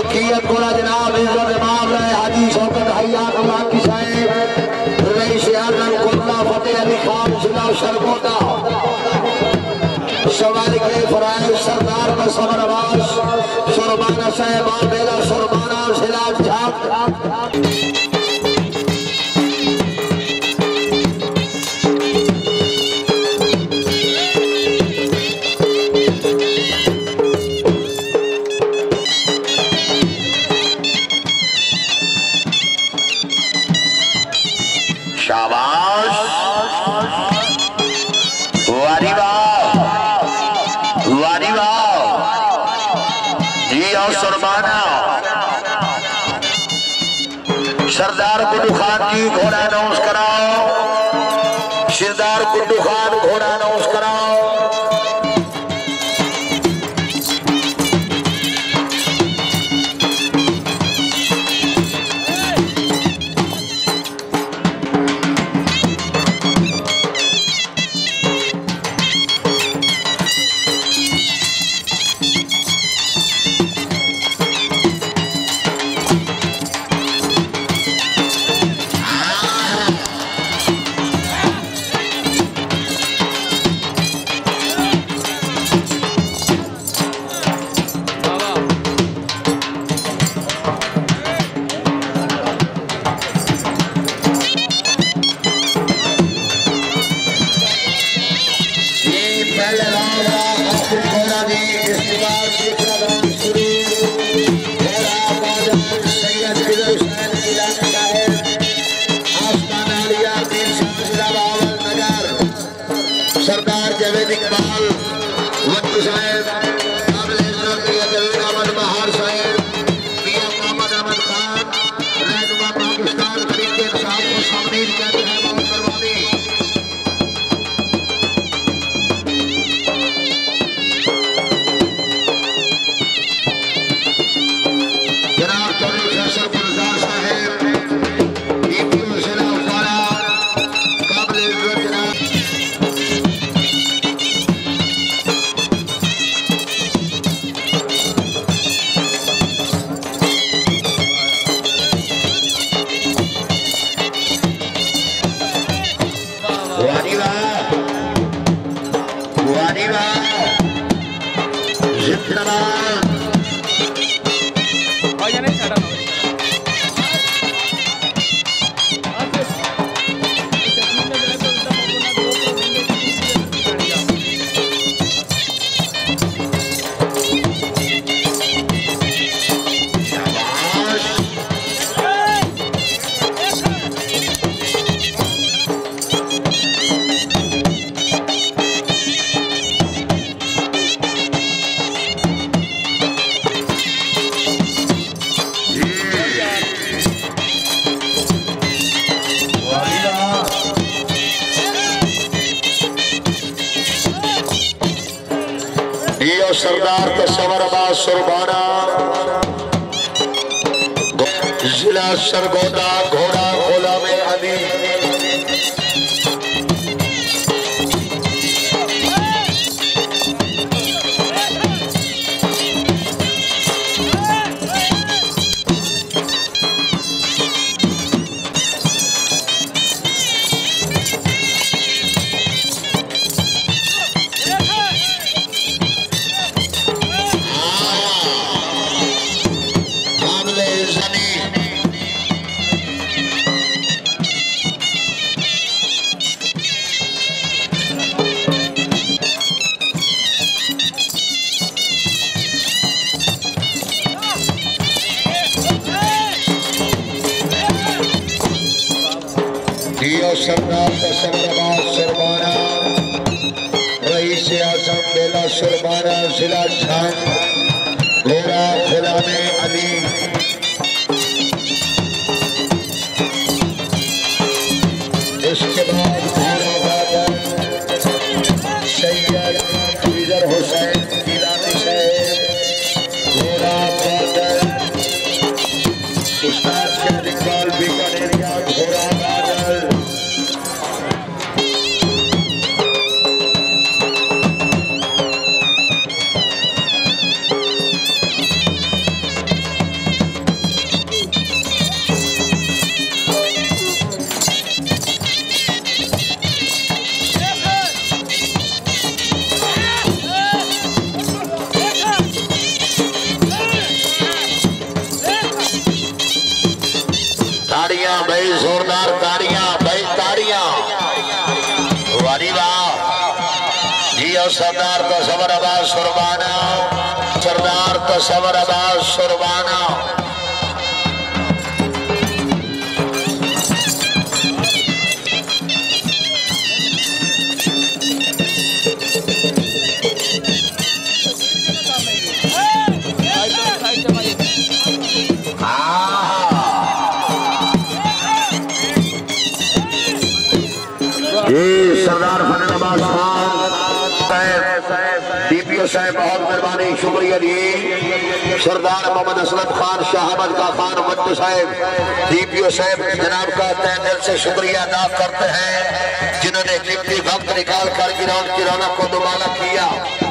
मलकियत गोला जनाब इज्जत इमाम रहे हाजी शौकत हयात अल्लाह की साहिब रईस आजम कुल्ला फतेह अली खान जिला सरगोदा सवाल के फराइज सरदार पर समर आवाज सुरबाना साहब बेला सुरबाना जिला झाक सरदार गुड्डू खान की घोड़ा अनाउंस कराओ। सरदार गुड्डू खान घोड़ा अनाउंस कराओ। सरदार तस्वर अब्बास सुरबाना जिला सरगोदा घोड़ा खोला में अली सरदार तस्वर सुरबाना रईस आजम बेला सुरबाना जिला झांग घोड़ा खोला में अली इसके बाद घोड़ा बादल सैयद फीजर हुसैन गिलानी साहब घोड़ा बादल उस्ताद के इकबाल बीकानेरिया घोड़ा बादल सरदार तो सबर आबाद सुरबाना, सरदार तो सबर आबाद सुरबाना। ये सरदार फरीदाबाद खान डीपीओ साहब बहुत मेहरबानी शुक्रिया जी। सरदार मोहम्मद असलम खान शाहमद का खान मट्टू साहब डीपीओ साहब जनाब का तहे दिल से शुक्रिया अदा करते हैं जिन्होंने कीमती वक्त निकाल कर ग्राउंड की रौनक को दोबारा किया।